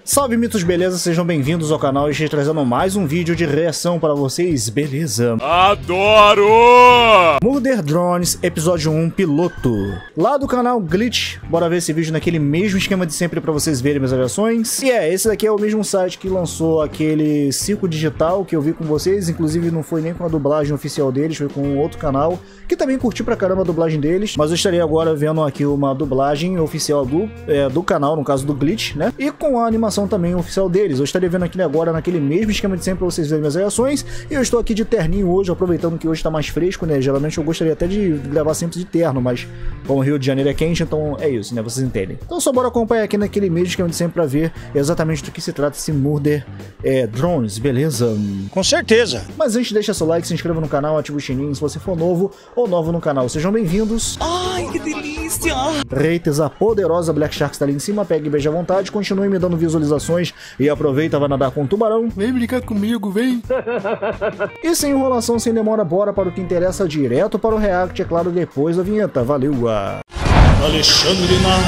Salve mitos, beleza? Sejam bem-vindos ao canal. Estou trazendo mais um vídeo de reação para vocês, beleza? Adoro! Murder Drones, episódio 1, piloto. Lá do canal Glitch, bora ver esse vídeo naquele mesmo esquema de sempre para vocês verem minhas reações. E esse daqui é o mesmo site que lançou aquele Circo Digital que eu vi com vocês. Inclusive não foi nem com a dublagem oficial deles, foi com outro canal, que também curti pra caramba a dublagem deles. Mas eu estarei agora vendo aqui uma dublagem oficial do canal, no caso do Glitch, né? E com a animação também oficial deles. Eu estarei vendo aqui agora naquele mesmo esquema de sempre pra vocês verem minhas reações. E eu estou aqui de terninho hoje, aproveitando que hoje tá mais fresco, né? Geralmente eu gostaria até de gravar sempre de terno, mas como o Rio de Janeiro é quente, então é isso, né? Vocês entendem. Então só bora acompanhar aqui naquele mesmo esquema de sempre pra ver exatamente do que se trata esse Murder Drones, beleza? Com certeza. Mas antes, deixa seu like, se inscreva no canal, ativa o sininho se você for novo ou novo no canal. Sejam bem-vindos. Ai, que delícia! Haters, a poderosa Black Shark está ali em cima, pegue e beije à vontade, continue me dando visualizações e aproveita, vai nadar com o tubarão. Vem brincar comigo, vem! E sem enrolação, sem demora, bora para o que interessa, direto para o react, é claro, depois da vinheta. Valeu! Alexandre na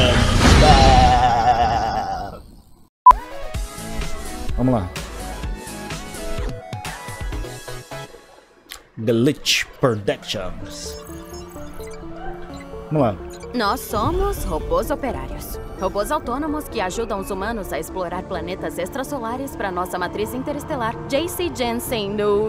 área. Vamos lá. Glitch Productions. Vamos lá. Nós somos robôs operários. Robôs autônomos que ajudam os humanos a explorar planetas extrasolares para nossa matriz interestelar, J.C. Jensen no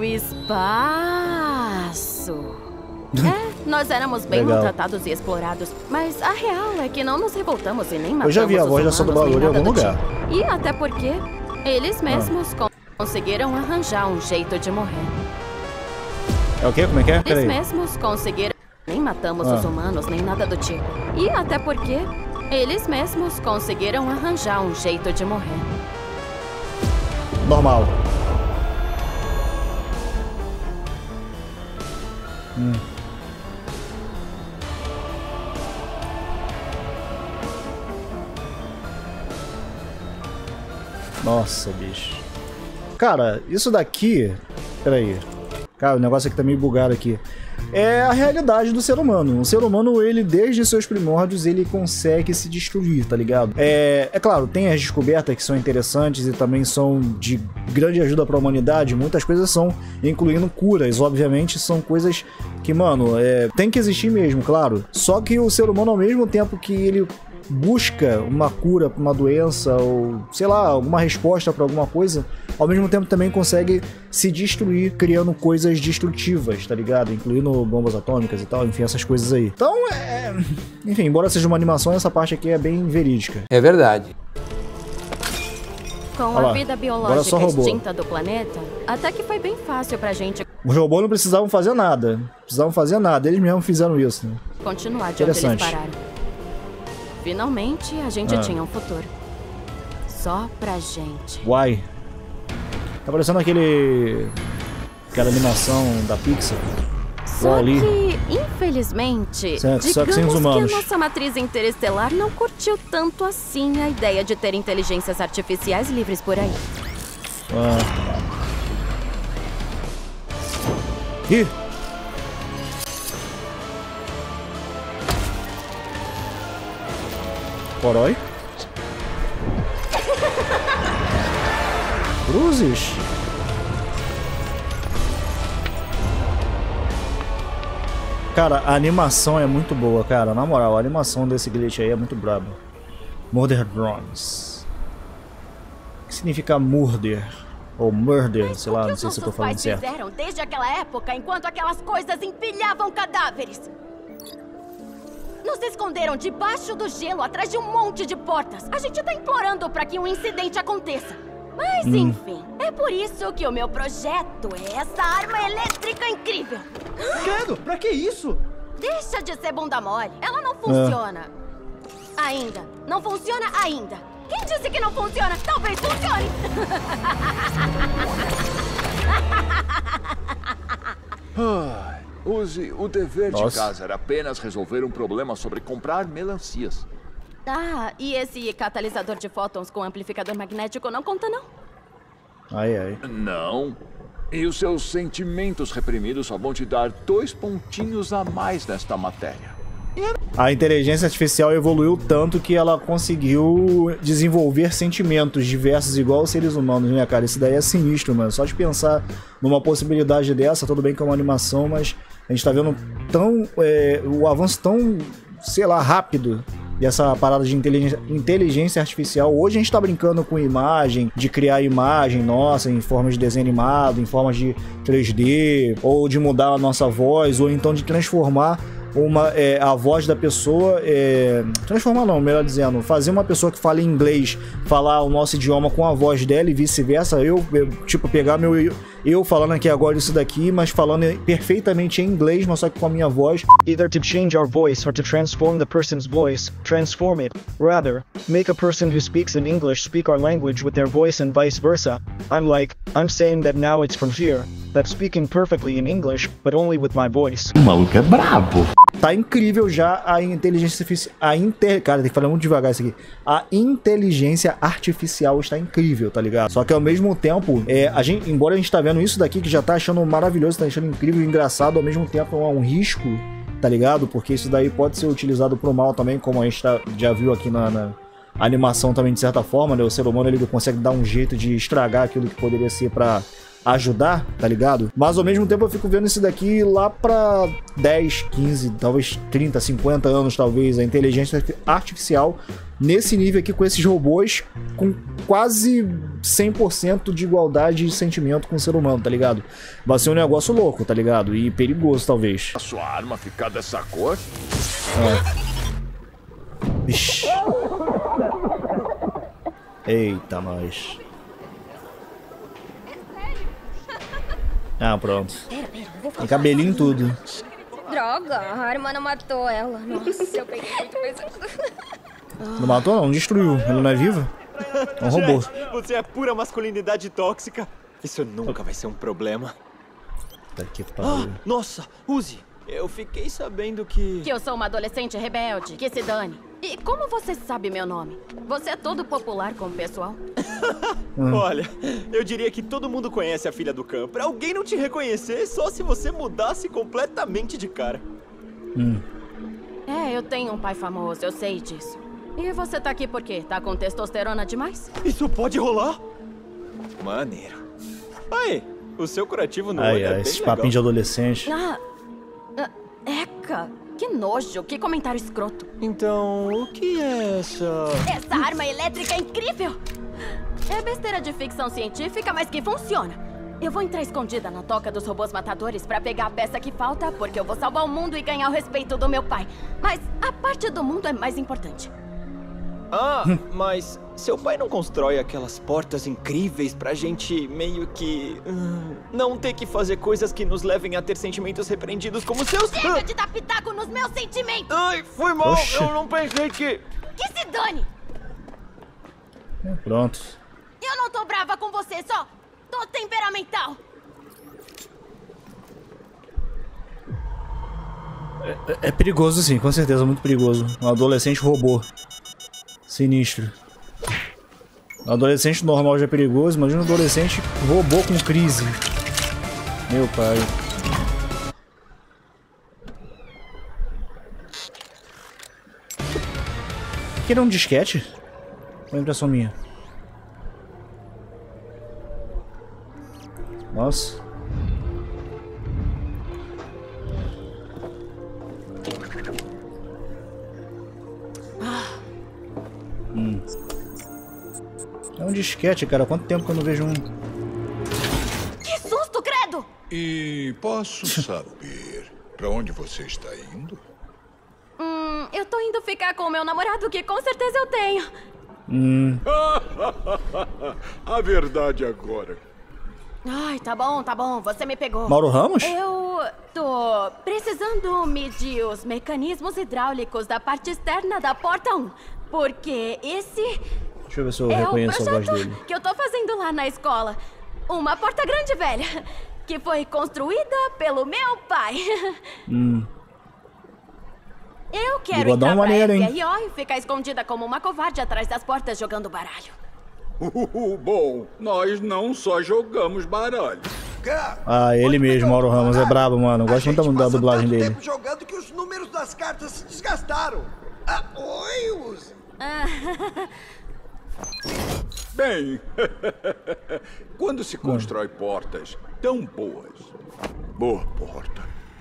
espaço. Nós éramos bem maltratados e explorados, mas a real é que não nos revoltamos e nem matamos. Eu já vi a voz dessa dubladora em algum lugar. E até porque eles mesmos conseguiram arranjar um jeito de morrer. É o quê? Como é que é? Eles mesmos conseguiram... Nem matamos os humanos, nem nada do tipo. E até porque eles mesmos conseguiram arranjar um jeito de morrer. Normal. Nossa, bicho. Cara, isso daqui... Peraí. Cara, o negócio aqui tá meio bugado aqui. É a realidade do ser humano. O ser humano, ele, desde seus primórdios, ele consegue se destruir, tá ligado? É claro, tem as descobertas que são interessantes e também são de grande ajuda pra humanidade. Muitas coisas são, incluindo curas. Obviamente, são coisas que, mano, tem que existir mesmo, claro. Só que o ser humano, ao mesmo tempo que ele busca uma cura pra uma doença ou, sei lá, alguma resposta pra alguma coisa, ao mesmo tempo também consegue se destruir criando coisas destrutivas, tá ligado? Incluindo bombas atômicas e tal, enfim, essas coisas aí. Então, enfim, embora seja uma animação, essa parte aqui é bem verídica. É verdade. Com a vida biológica extinta do planeta, até que foi bem fácil pra gente... Os robôs não precisavam fazer nada. Eles mesmos fizeram isso, né? Continuar de onde eles pararam. Finalmente, a gente tinha um futuro. Só pra gente. Uai. Tá parecendo aquela animação da Pixar. Só que, infelizmente, só que sem os humanos. Que a nossa matriz interestelar não curtiu tanto assim a ideia de ter inteligências artificiais livres por aí. Ih! Corói? Cruzes? Cara, a animação é muito boa, cara. Na moral, a animação desse glitch aí é muito braba. Murder Drones. O que significa murder? Ou murder, sei lá, não sei se eu tô falando certo. Fizeram desde aquela época, enquanto aquelas coisas empilhavam cadáveres. Nos esconderam debaixo do gelo, atrás de um monte de portas. A gente tá implorando pra que um incidente aconteça. Mas, enfim, é por isso que o meu projeto é essa arma elétrica incrível. Credo, pra que isso? Deixa de ser bunda mole. Ela não funciona. Ainda. Não funciona ainda. Quem disse que não funciona? Talvez funcione. Use o dever de casa era apenas resolver um problema sobre comprar melancias. E esse catalisador de fótons com amplificador magnético não conta, não? Ai. Não. E os seus sentimentos reprimidos só vão te dar 2 pontinhos a mais nesta matéria. A inteligência artificial evoluiu tanto que ela conseguiu desenvolver sentimentos diversos igual aos seres humanos, né, cara? Isso daí é sinistro, mano. Só de pensar numa possibilidade dessa, tudo bem que é uma animação, mas a gente tá vendo o avanço tão, sei lá, rápido dessa parada de inteligência artificial. Hoje a gente tá brincando com imagem, de criar imagem nossa em forma de desenho animado, em forma de 3D, ou de mudar a nossa voz, ou então de transformar a voz da pessoa, transformar não, melhor dizendo, fazer uma pessoa que fala inglês falar o nosso idioma com a voz dela e vice-versa. Eu tipo, pegar eu falando aqui agora isso daqui, mas falando perfeitamente em inglês, mas só que com a minha voz. Either to change our voice or to transform the person's voice, transform it. Rather, make a person who speaks in English speak our language with their voice and vice versa. I'm saying that now it's from here, that speaking perfectly in English, but only with my voice. O maluco é brabo. Tá incrível já a inteligência artificial. Cara, tem que falar muito devagar isso aqui. A inteligência artificial está incrível, tá ligado? Só que ao mesmo tempo, embora a gente tá vendo isso daqui que já tá achando maravilhoso, tá achando incrível e engraçado, ao mesmo tempo é um risco, tá ligado? Porque isso daí pode ser utilizado pro mal também, como a gente já viu aqui na animação também, de certa forma, né? O ser humano, ele consegue dar um jeito de estragar aquilo que poderia ser pra ajudar, tá ligado? Mas ao mesmo tempo eu fico vendo isso daqui lá pra 10, 15, talvez 30, 50 anos, talvez, a inteligência artificial nesse nível aqui com esses robôs com quase 100% de igualdade de sentimento com o ser humano, tá ligado? Vai ser um negócio louco, tá ligado? E perigoso, talvez. A sua arma ficar dessa cor? Vixe. Eita, nós. Ah, pronto. Tem cabelinho em tudo. Droga, a arma não matou ela. Nossa, eu peguei muito mais. Não matou não, destruiu. Ela não é viva? É um robô. Você é pura masculinidade tóxica. Isso nunca vai ser um problema. Tá que pariu. Nossa, Uzi, eu fiquei sabendo que eu sou uma adolescente rebelde, que se dane. E como você sabe meu nome? Você é todo popular com o pessoal? Olha, eu diria que todo mundo conhece a filha do Khan. Pra alguém não te reconhecer, só se você mudasse completamente de cara. Eu tenho um pai famoso, eu sei disso. E você tá aqui por quê? Tá com testosterona demais? Isso pode rolar? Maneiro. Aí, o seu curativo no olho é bem esses legal. papinhos de adolescente. Eca, que nojo, que comentário escroto. Então, o que é essa... Essa arma elétrica é incrível! É besteira de ficção científica, mas que funciona. Eu vou entrar escondida na toca dos robôs matadores pra pegar a peça que falta, porque eu vou salvar o mundo e ganhar o respeito do meu pai. Mas a parte do mundo é mais importante. Mas seu pai não constrói aquelas portas incríveis pra gente meio que... não ter que fazer coisas que nos levem a ter sentimentos repreendidos como seus... Chega de dar pitaco nos meus sentimentos! Ai, foi mal, Oxe. eu não pensei que... Que se dane! Pronto. Eu não tô brava com você, só tô temperamental. É perigoso sim, com certeza, muito perigoso. Um adolescente robô. Sinistro. Um adolescente normal já é perigoso, imagina um adolescente robô com crise. Meu pai. Aquele é um disquete? Foi impressão minha. Nossa. É um disquete, cara. Quanto tempo que eu não vejo um... Que susto, credo! E posso saber pra onde você está indo? Eu tô indo ficar com o meu namorado, que com certeza eu tenho. A verdade agora. Ai, tá bom, você me pegou. Mauro Ramos? Eu tô precisando medir os mecanismos hidráulicos da parte externa da porta 1. Porque esse Deixa eu ver se eu é o reconheço a voz projeto dele. que eu tô fazendo lá na escola. Uma porta grande e velha, que foi construída pelo meu pai. Eu quero Bigodão entrar pra maneiro, hein? FRO e ficar escondida como uma covarde atrás das portas jogando baralho. Bom, nós não só jogamos baralho. jogar. Ah, ele mesmo, Mauro Ramos, é brabo, mano. Eu gosto muito da dublagem dele. Tempo jogando que os números das cartas se desgastaram. Ah, oi, Uzi. Bem, quando se constrói portas tão boas, boa porta,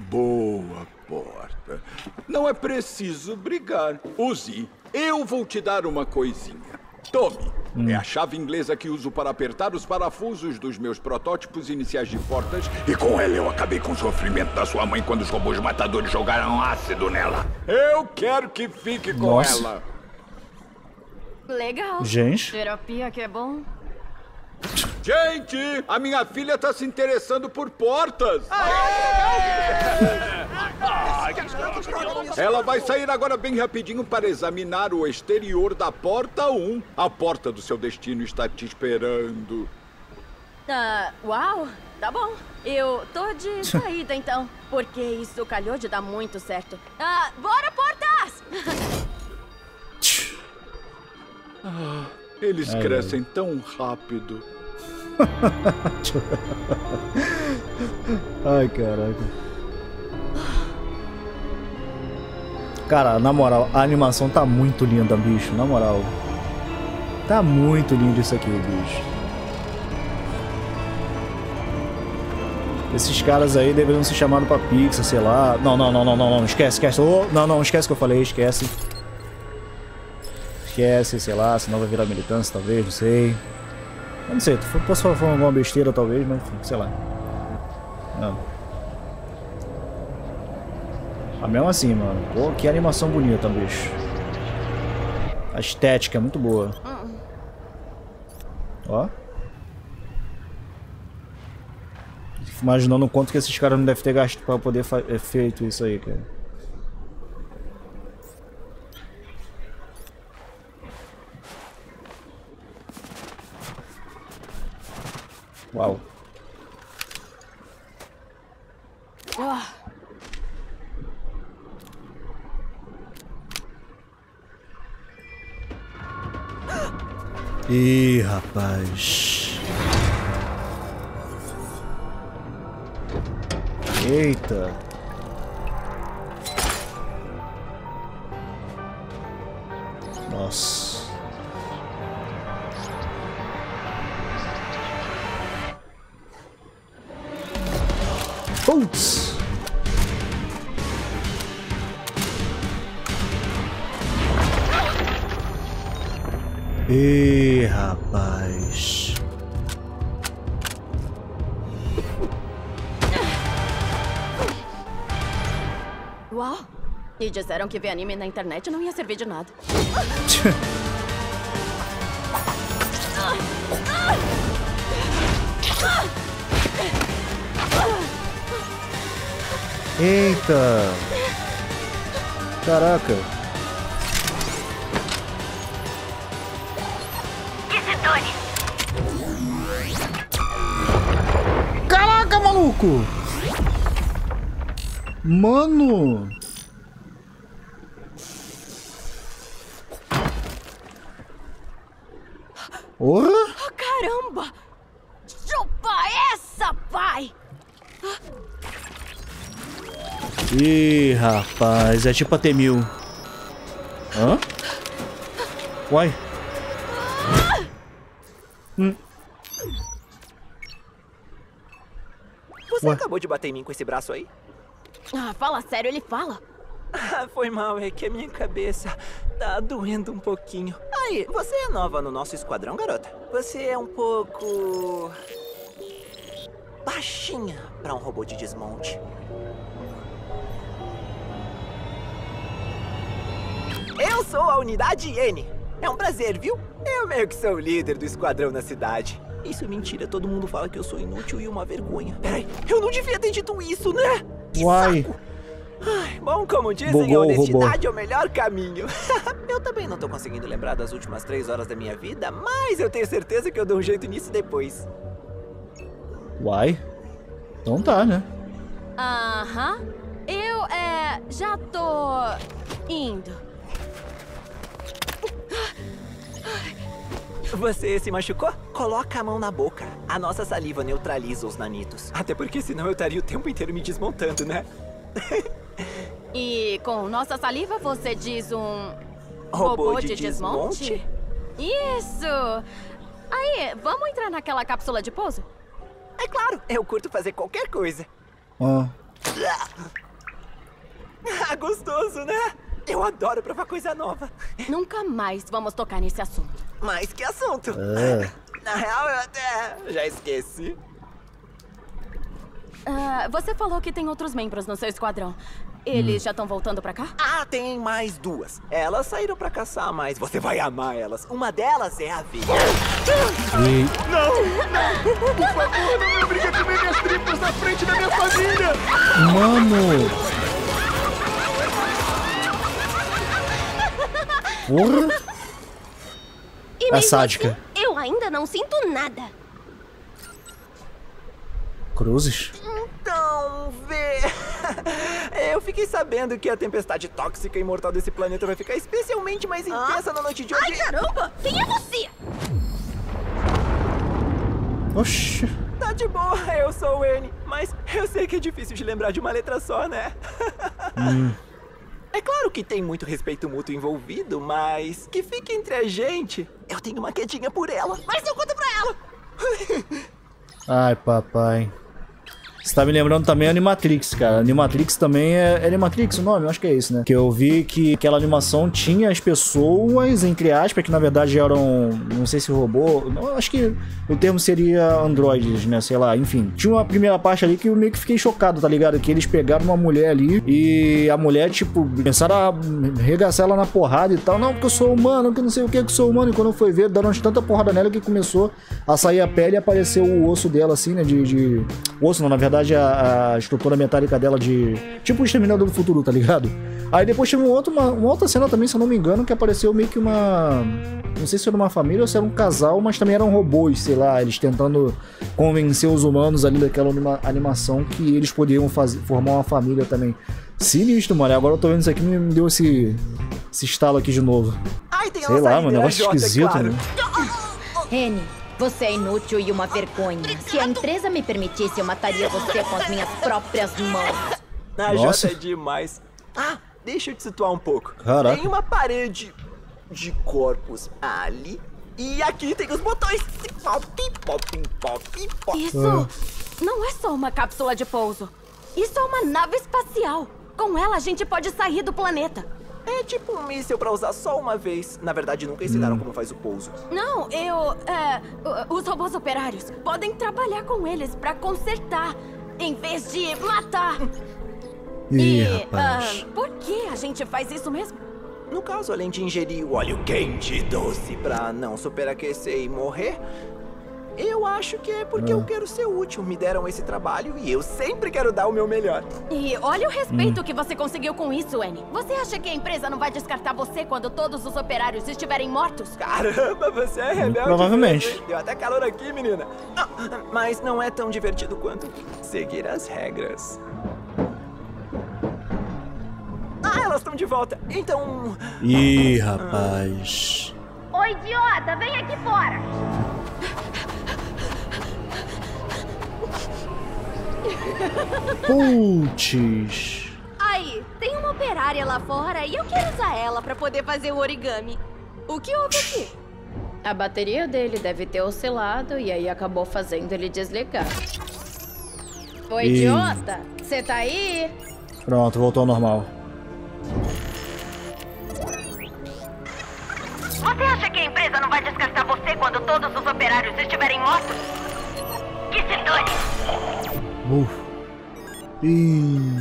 não é preciso brigar. Uzi, eu vou te dar uma coisinha. Tome. É a chave inglesa que uso para apertar os parafusos dos meus protótipos iniciais de portas. E com ela eu acabei com o sofrimento da sua mãe quando os robôs matadores jogaram ácido nela. Eu quero que fique com ela. Legal. Gente. Terapia que é bom. Gente, a minha filha tá se interessando por portas. Ela vai sair agora bem rapidinho para examinar o exterior da porta 1. A porta do seu destino está te esperando. Uau, tá bom. Eu tô de saída então, porque isso calhou de dar muito certo. Bora, portas! Eles crescem tão rápido. Ai, caraca. Cara, na moral, a animação tá muito linda, bicho. Na moral. Tá muito lindo isso aqui, bicho. Esses caras aí deveriam ser chamados pra Pixar, sei lá. Não. Esquece. Não, esquece o que eu falei, esquece. Esquece, sei lá, senão vai virar militância, talvez, não sei. Eu não sei, posso falar alguma besteira, talvez, mas enfim, sei lá. Não. Mas mesmo assim, mano. Pô, que animação bonita, bicho. A estética é muito boa. Ó. Fico imaginando o quanto que esses caras não devem ter gasto pra poder feito isso aí, cara. Uau. Ih, rapaz. Eita. Nossa. Putz! Ih, rapaz. Uau! E disseram que ver anime na internet não ia servir de nada. Eita! Caraca! Caraca, maluco! Mano! Porra! Oh, caramba! Chupa essa, pai! Ih, rapaz, é tipo a T-1000. Hã? Uai. Você acabou de bater em mim com esse braço aí? Fala sério, ele fala. Foi mal, é que a minha cabeça tá doendo um pouquinho. Aí, você é nova no nosso esquadrão, garota? Você é um pouco... baixinha pra um robô de desmonte. Eu sou a Unidade N. É um prazer, viu? Eu meio que sou o líder do esquadrão na cidade. Isso é mentira, todo mundo fala que eu sou inútil e uma vergonha. Peraí, eu não devia ter dito isso, né? Que Uai. saco. Ai, bom, como dizem, a honestidade é o melhor caminho. Eu também não tô conseguindo lembrar das últimas 3 horas da minha vida, mas eu tenho certeza que eu dou um jeito nisso depois. Uai. Então tá, né? Aham. Eu, já tô indo. Você se machucou? Coloca a mão na boca. A nossa saliva neutraliza os nanitos. Até porque senão eu estaria o tempo inteiro me desmontando, né? E com nossa saliva você diz um... Robô de desmonte? Isso! Aí, vamos entrar naquela cápsula de pouso? É claro, eu curto fazer qualquer coisa. Ah. Ah, gostoso, né? Eu adoro provar coisa nova. Nunca mais vamos tocar nesse assunto. Mas que assunto? Na real, eu até já esqueci. Você falou que tem outros membros no seu esquadrão. Eles já estão voltando pra cá? Ah, tem mais duas. Elas saíram pra caçar, mas você vai amar elas. Uma delas é a Vicky. Não! Por favor, não me obrigue a comer minhas tripas na frente da minha família! Mano! Porra! E É sádica. assim, eu ainda não sinto nada. Cruzes? Então, vê. Eu fiquei sabendo que a tempestade tóxica e mortal desse planeta vai ficar especialmente mais intensa na noite de hoje. Ai, caramba! Quem é você? Oxi. Tá de boa, eu sou o N. Mas eu sei que é difícil de lembrar de uma letra só, né? É claro que tem muito respeito mútuo envolvido, mas que fique entre a gente. Eu tenho uma quedinha por ela, mas eu conto pra ela. Ai, papai. Você tá me lembrando também a Animatrix, cara. Animatrix também é Animatrix o nome? Eu acho que é isso, né? Que eu vi que aquela animação tinha as pessoas, entre aspas, que na verdade eram, não sei se robô, não, acho que o termo seria androides, né? Sei lá, enfim. Tinha uma primeira parte ali que eu meio que fiquei chocado, tá ligado? Que eles pegaram uma mulher ali e a mulher, tipo, começaram a arregaçar ela na porrada e tal. Não, porque eu sou humano, que não sei o que eu sou humano. E quando eu fui ver, deram tanta porrada nela que começou a sair a pele e apareceu o osso dela, assim, né? Osso não, na verdade, a estrutura metálica dela de... Tipo o Exterminador do Futuro, tá ligado? Aí depois teve uma outra cena também, se eu não me engano, que apareceu meio que uma... Não sei se era uma família ou se era um casal, mas também eram robôs, sei lá, eles tentando convencer os humanos ali daquela animação que eles poderiam formar uma família também. Sinistro, mano. Agora eu tô vendo isso aqui e me deu esse estalo aqui de novo. Ai, tem sei lá, mano, negócio esquisito, claro. né? Rene, você é inútil e uma vergonha. Se a empresa me permitisse, eu mataria você com as minhas próprias mãos. A Nossa. Jota é demais. Ah, deixa eu te situar um pouco. Caraca. Tem uma parede de corpos ali. E aqui tem os botões. Pop, pop, pop, pop. Isso não é só uma cápsula de pouso. Isso é uma nave espacial. Com ela a gente pode sair do planeta. É tipo um míssil pra usar só uma vez. Na verdade, nunca ensinaram como faz o pouso. Não, os robôs operários podem trabalhar com eles pra consertar, em vez de matar. Ih, rapaz. Por que a gente faz isso mesmo? No caso, além de ingerir o óleo quente e doce pra não superaquecer e morrer, eu acho que é porque eu quero ser útil. Me deram esse trabalho e eu sempre quero dar o meu melhor. E olha o respeito que você conseguiu com isso, Annie. Você acha que a empresa não vai descartar você quando todos os operários estiverem mortos? Caramba, você é rebelde. Provavelmente. Mesmo. Deu até calor aqui, menina. Mas não é tão divertido quanto seguir as regras. Ah, elas estão de volta. Então... Ih, rapaz. Ô, idiota, vem aqui fora. Putz. Aí, tem uma operária lá fora e eu quero usar ela pra poder fazer o origami. O que houve aqui? A bateria dele deve ter oscilado e aí acabou fazendo ele desligar. Ô, idiota, você tá aí? Pronto, voltou ao normal. Você acha que a empresa não vai descartar você quando todos os operários estiverem mortos? Que se dane! Ih.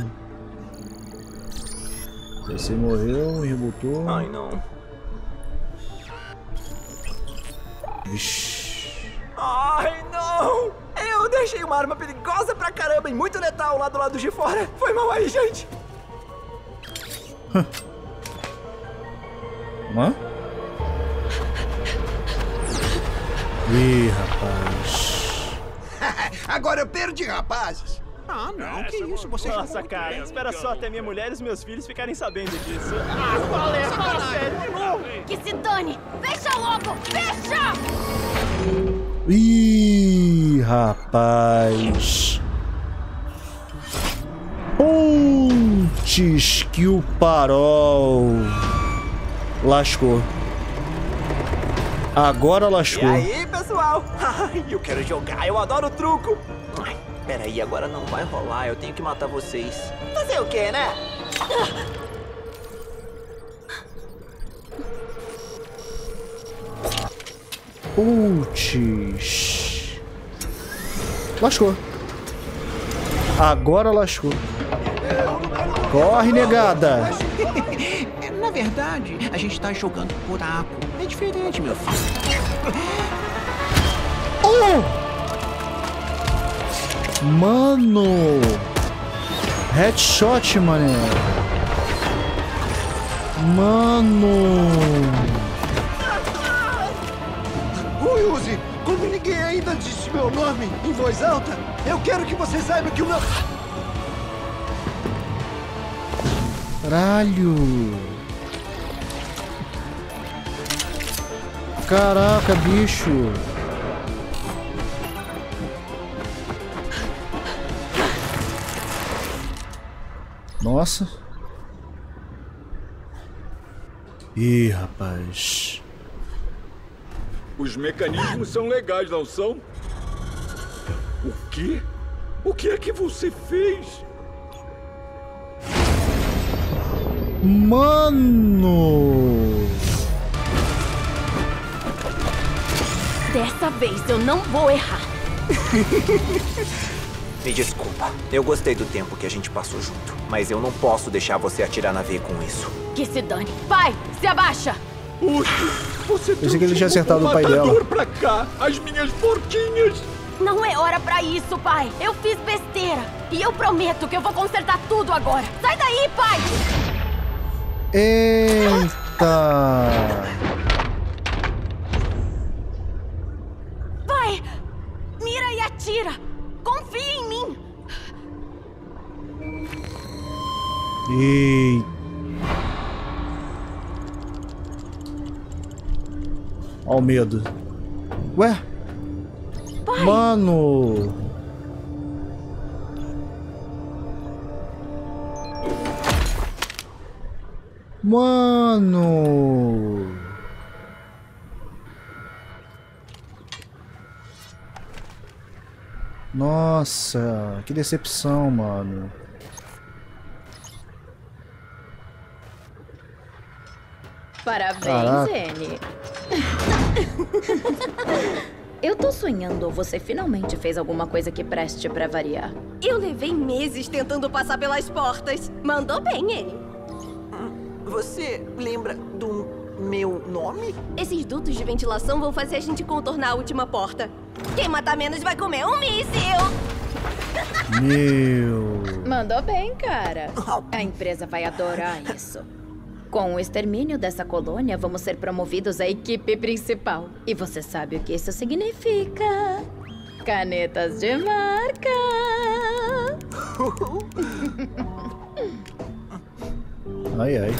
Você morreu, rebutou. Ai, não. Vixe. Ai, não! Eu deixei uma arma perigosa pra caramba e muito letal lá do lado de fora. Foi mal aí, gente. Hã? Ih, rapaz. Agora eu perdi, rapazes. Ah, não, que isso? Você Nossa, cara, espera só até minha mulher e os meus filhos ficarem sabendo disso. Ah, fala sério de novo! Que se dane! Fecha logo! Fecha! Ih, rapaz. Putz, que o parol. Lascou. Agora lascou. E aí, pessoal? Eu quero jogar, eu adoro truco. Ai, peraí, agora não vai rolar, eu tenho que matar vocês. Fazer o quê, né? Putz. Lascou. Agora lascou. Corre, negada. Na verdade, a gente tá jogando buraco. É diferente, meu filho. Mano. Headshot, mané. Mano. Ui, Uzi, como ninguém ainda disse meu nome em voz alta, eu quero que você saiba que o meu... Caralho. Caraca, bicho. Nossa. Ih, rapaz. Os mecanismos são legais, não são? O quê? O que é que você fez? Mano! Dessa vez eu não vou errar. Me desculpa, eu gostei do tempo que a gente passou junto, mas eu não posso deixar você atirar na veia com isso. Que se dane. Pai, se abaixa! Puxa, você pensei que ele tinha acertado o pai dela. matador pra cá, as minhas porquinhas! Não é hora pra isso, pai. Eu fiz besteira. E eu prometo que eu vou consertar tudo agora. Sai daí, pai! Eita! Vai! Mira e atira! Confia em mim! Eita! Ó o medo. Ué? Pai. Mano! Mano! Nossa, que decepção, mano. Parabéns, Caraca. N. Eu tô sonhando, você finalmente fez alguma coisa que preste pra variar. Eu levei meses tentando passar pelas portas. Mandou bem, ele. Você lembra do meu nome? Esses dutos de ventilação vão fazer a gente contornar a última porta. Quem matar menos vai comer um míssil. Meu... Mandou bem, cara. A empresa vai adorar isso. Com o extermínio dessa colônia, vamos ser promovidos à equipe principal. E você sabe o que isso significa? Canetas de marca! Ai, ai.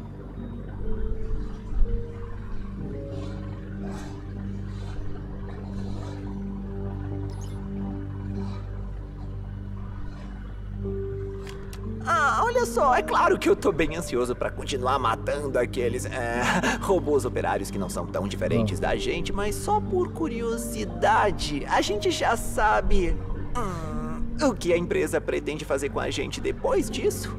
Olha só, é claro que eu tô bem ansioso pra continuar matando aqueles robôs operários que não são tão diferentes da gente, mas só por curiosidade, a gente já sabe o que a empresa pretende fazer com a gente depois disso?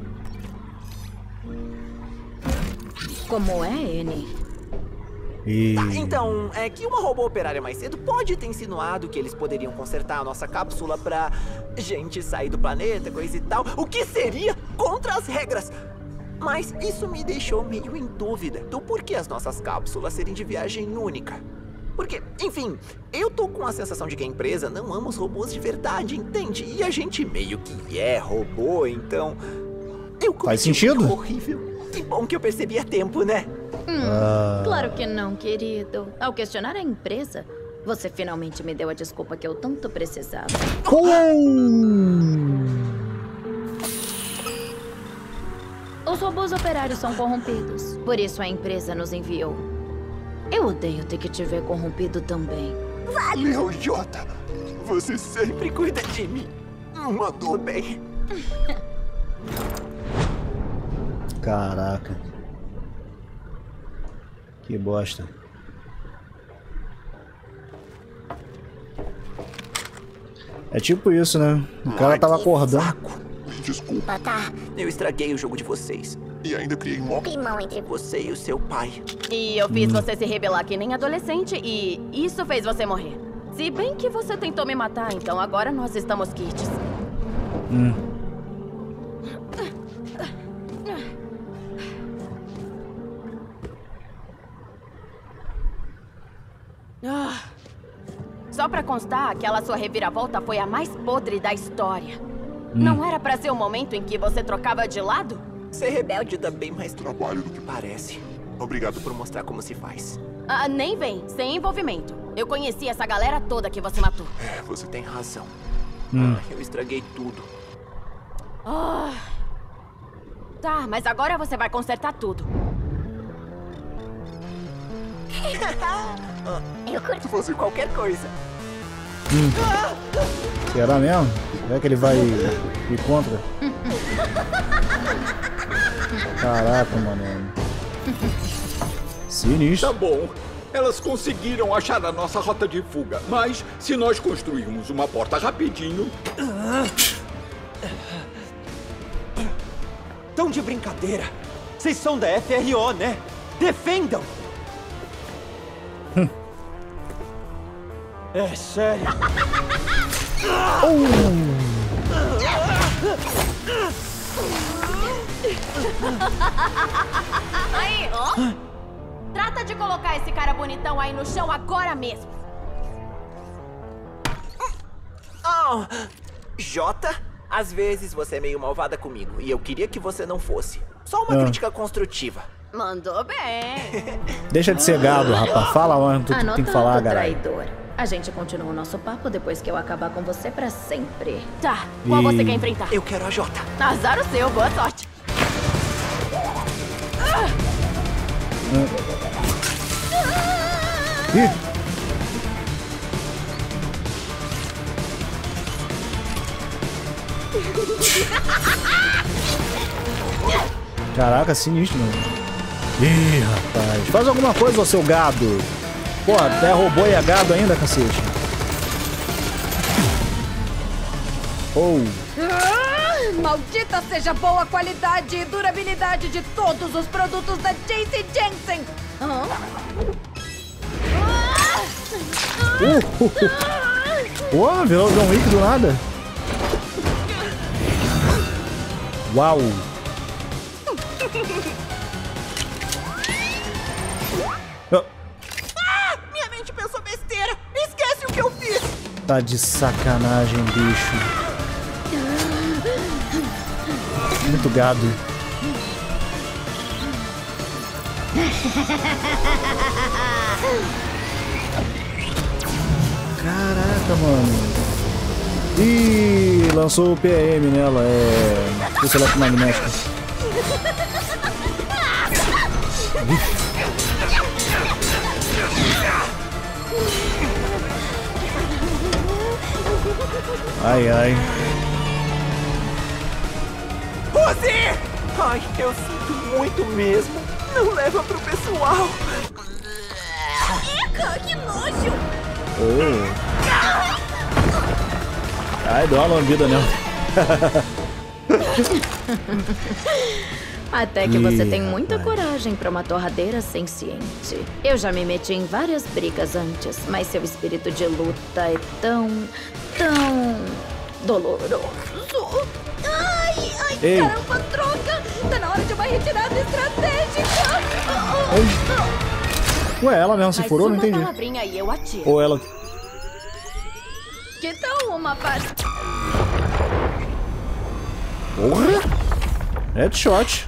Como é, N? E... Tá, então, é que uma robô operária mais cedo pode ter insinuado que eles poderiam consertar a nossa cápsula pra gente sair do planeta, coisa e tal, o que seria contra as regras. Mas isso me deixou meio em dúvida do porquê as nossas cápsulas serem de viagem única. Porque, enfim, eu tô com a sensação de que a empresa não ama os robôs de verdade, entende? E a gente meio que é robô, então... Faz sentido? Horrível. Que bom que eu percebi a tempo, né? Claro que não, querido. Ao questionar a empresa, Você finalmente me deu a desculpa que eu tanto precisava. Os robôs operários são corrompidos. Por isso a empresa nos enviou. Eu odeio ter que te ver corrompido também. Valeu, Jota. Você sempre cuida de mim. Mandou bem. Caraca. Que bosta. É tipo isso, né? O cara tava acordando. Desculpa, tá? Eu estraguei o jogo de vocês. E ainda criei um climão entre você e o seu pai. E eu fiz você se rebelar que nem adolescente e isso fez você morrer. Se bem que você tentou me matar, então agora nós estamos quites. Só pra constar, aquela sua reviravolta foi a mais podre da história. Não era pra ser o momento em que você trocava de lado? Ser rebelde dá bem mais trabalho do que parece. Obrigado por mostrar como se faz. Nem vem, sem envolvimento. Eu conheci essa galera toda que você matou. Você tem razão. Eu estraguei tudo. Tá, mas agora você vai consertar tudo. Eu curto fazer qualquer coisa. Será mesmo? Será que ele vai ir contra? Caraca, mano. Sinistro. Tá bom. Elas conseguiram achar a nossa rota de fuga. Mas se nós construirmos uma porta rapidinho... Tão de brincadeira. Vocês são da FRO, né? Defendam! É sério. Aí, ó. Trata de colocar esse cara bonitão aí no chão agora mesmo. Jota, às vezes você é meio malvada comigo e eu queria que você não fosse. Só uma crítica construtiva. Mandou bem. Deixa de ser gado, rapaz. Fala onde tu tem que falar, galera. Traidor. A gente continua o nosso papo depois que eu acabar com você pra sempre. Tá, qual você quer enfrentar? Eu quero a Jota. Azar o seu, boa sorte. Caraca, sinistro, mano. Ih, rapaz. Faz alguma coisa, ô seu gado. Pô, até robô e é gado ainda, cacete. Maldita seja boa a qualidade e durabilidade de todos os produtos da JC Jensen. Pô, virou o John Wick do nada. Uau. Minha mente pensou besteira. Esquece o que eu fiz. Tá de sacanagem, bicho. Muito gado. Caraca, mano. Ih, lançou o PM nela. Pulso eletromagnético. Ai, ai. Rosie! Ai, eu sinto muito mesmo. Não leva pro pessoal. Eca, que nojo! Ai, deu uma lambida nela. Até que você tem muita coragem pra uma torradeira senciente. Eu já me meti em várias brigas antes, mas seu espírito de luta é tão doloroso. Ai, Ei. caramba, troca! Tá na hora de uma retirada estratégica! Ué, ela mesmo se furou? Não entendi. Palavrinha e eu atiro. Ou ela... Que tal uma parte? Porra! Headshot.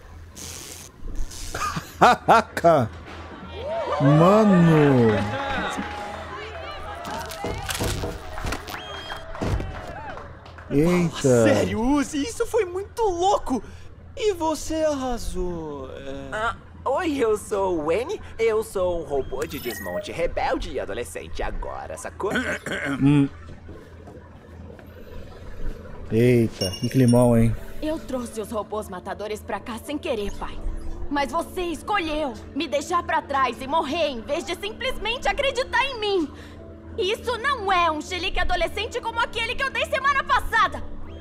Caraca! Mano! Eita. Sério, Uzi, isso foi muito louco! E você arrasou. Oi, eu sou o N. Eu sou um robô de desmonte rebelde e adolescente agora, sacou? Eita, que climão, hein? Eu trouxe os robôs matadores pra cá sem querer, pai. Mas você escolheu me deixar pra trás e morrer em vez de simplesmente acreditar em mim. Isso não é um chilique adolescente como aquele que eu dei semana passada.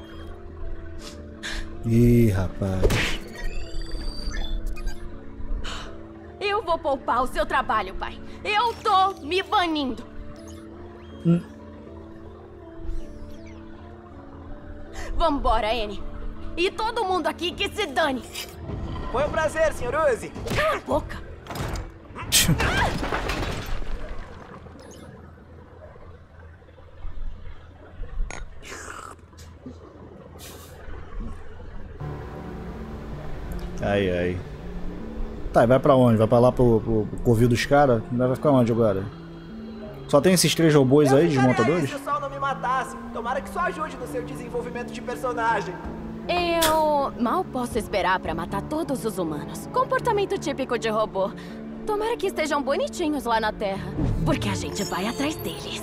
Ih, rapaz. Eu vou poupar o seu trabalho, pai. Eu tô me banindo. Vambora, N. E todo mundo aqui que se dane. Foi um prazer, Sr. Uzi. Cala a boca. Ai, ai. Tá, e vai pra onde? Vai pra lá pro covil dos caras? Vai ficar onde agora? Só tem esses 3 robôs aí, desmontadores? Se o sol não me matasse, tomara que isso ajude no seu desenvolvimento de personagem. Eu mal posso esperar pra matar todos os humanos. Comportamento típico de robô. Tomara que estejam bonitinhos lá na Terra, porque a gente vai atrás deles.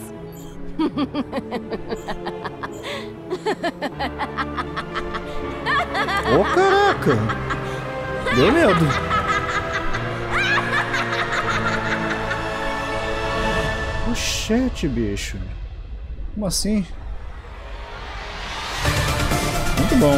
Ô, caraca! Deu medo. Oxente, bicho. Como assim? Muito bom.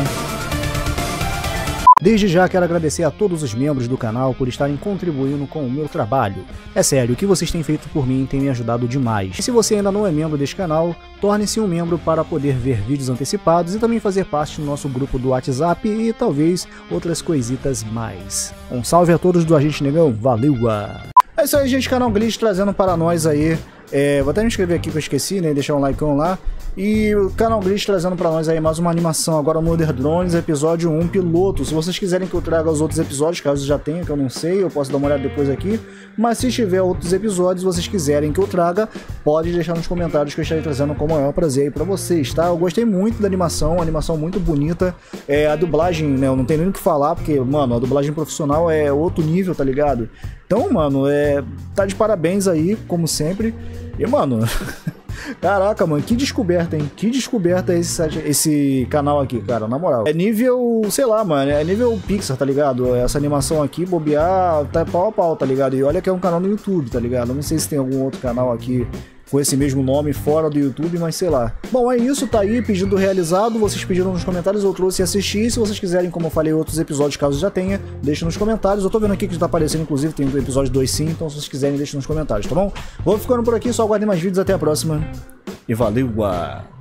Desde já quero agradecer a todos os membros do canal por estarem contribuindo com o meu trabalho. É sério, o que vocês têm feito por mim tem me ajudado demais. E se você ainda não é membro deste canal, torne-se um membro para poder ver vídeos antecipados e também fazer parte do nosso grupo do WhatsApp e talvez outras coisitas mais. Um salve a todos do Agente Negão, valeu! É isso aí, gente, canal Glitch trazendo para nós aí. Vou até me inscrever aqui que eu esqueci, né? Deixar um likeão lá. E o canal Glitch trazendo pra nós aí mais uma animação agora, Murder Drones, episódio 1, piloto. Se vocês quiserem que eu traga os outros episódios, caso já tenha, que eu não sei, eu posso dar uma olhada depois aqui. Mas se tiver outros episódios, vocês quiserem que eu traga, pode deixar nos comentários que eu estarei trazendo com o maior prazer aí pra vocês, tá? Eu gostei muito da animação, uma animação muito bonita. A dublagem, né, eu não tenho nem o que falar, porque, mano, a dublagem profissional é outro nível, tá ligado? Então, mano, tá de parabéns aí, como sempre. E, mano... Caraca, mano, que descoberta, hein? Que descoberta esse canal aqui, cara, na moral. É nível, sei lá, mano, é nível Pixar, tá ligado? Essa animação aqui, bobear, tá pau a pau, tá ligado? E olha que é um canal no YouTube, tá ligado? Eu não sei se tem algum outro canal aqui com esse mesmo nome fora do YouTube, mas sei lá. Bom, é isso, tá aí, pedido realizado, vocês pediram nos comentários, eu trouxe e assisti. Se vocês quiserem, como eu falei, outros episódios, caso já tenha, deixa nos comentários. Eu tô vendo aqui que tá aparecendo, inclusive, tem o episódio 2 sim, então se vocês quiserem, deixa nos comentários, tá bom? Vou ficando por aqui, só aguardem mais vídeos, até a próxima. E valeu!